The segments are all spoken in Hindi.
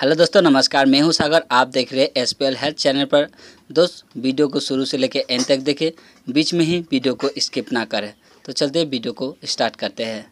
हेलो दोस्तों, नमस्कार। मैं हूं सागर। आप देख रहे हैं SPL हेल्थ चैनल पर। दोस्त, वीडियो को शुरू से लेकर एंड तक देखें, बीच में ही वीडियो को स्किप ना करें। तो चलते वीडियो को स्टार्ट करते हैं।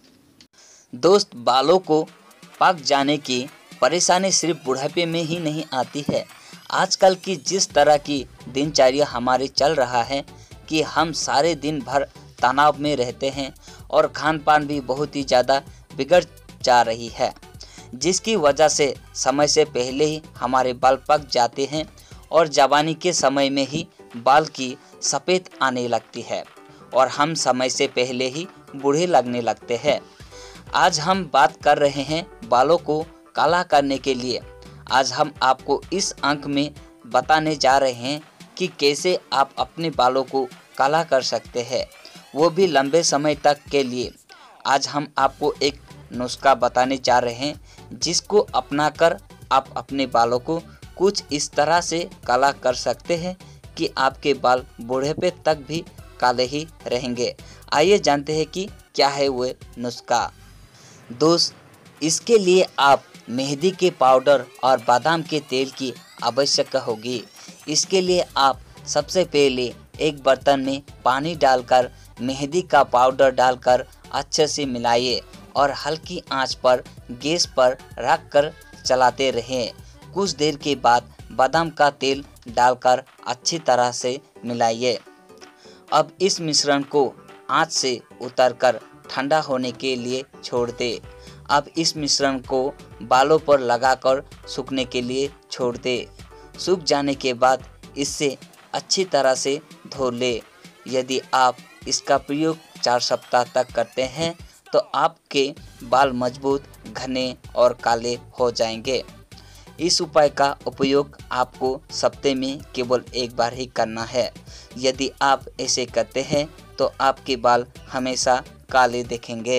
दोस्त, बालों को पक जाने की परेशानी सिर्फ बुढ़ापे में ही नहीं आती है। आजकल की जिस तरह की दिनचर्या हमारी चल रहा है कि हम सारे दिन भर तनाव में रहते हैं और खान पान भी बहुत ही ज़्यादा बिगड़ जा रही है, जिसकी वजह से समय से पहले ही हमारे बाल पक जाते हैं और जवानी के समय में ही बाल की सफ़ेद आने लगती है और हम समय से पहले ही बूढ़े लगने लगते हैं। आज हम बात कर रहे हैं बालों को काला करने के लिए। आज हम आपको इस अंक में बताने जा रहे हैं कि कैसे आप अपने बालों को काला कर सकते हैं, वो भी लंबे समय तक के लिए। आज हम आपको एक नुस्खा बताने जा रहे हैं जिसको अपनाकर आप अपने बालों को कुछ इस तरह से काला कर सकते हैं कि आपके बाल बुढ़ापे तक भी काले ही रहेंगे। आइए जानते हैं कि क्या है वो नुस्खा। दोस्त, इसके लिए आप मेहंदी के पाउडर और बादाम के तेल की आवश्यकता होगी। इसके लिए आप सबसे पहले एक बर्तन में पानी डालकर मेहंदी का पाउडर डालकर अच्छे से मिलाइए और हल्की आंच पर गैस पर रखकर चलाते रहें। कुछ देर के बाद बादाम का तेल डालकर अच्छी तरह से मिलाइए। अब इस मिश्रण को आंच से उतारकर ठंडा होने के लिए छोड़ दें। अब इस मिश्रण को बालों पर लगाकर सूखने के लिए छोड़ दें। सूख जाने के बाद इससे अच्छी तरह से धो लें। यदि आप इसका प्रयोग 4 सप्ताह तक करते हैं तो आपके बाल मजबूत, घने और काले हो जाएंगे। इस उपाय का उपयोग आपको हफ्ते में केवल एक बार ही करना है। यदि आप ऐसे करते हैं तो आपके बाल हमेशा काले दिखेंगे।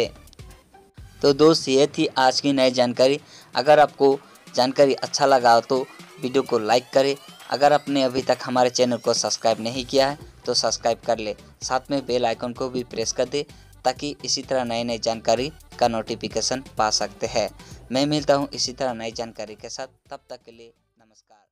तो दोस्त, ये थी आज की नई जानकारी। अगर आपको जानकारी अच्छा लगा हो तो वीडियो को लाइक करें। अगर आपने अभी तक हमारे चैनल को सब्सक्राइब नहीं किया है तो सब्सक्राइब कर ले। साथ में बेल आइकन को भी प्रेस कर दे ताकि इसी तरह नई नई जानकारी का नोटिफिकेशन पा सकते हैं। मैं मिलता हूँ इसी तरह नई जानकारी के साथ। तब तक के लिए नमस्कार।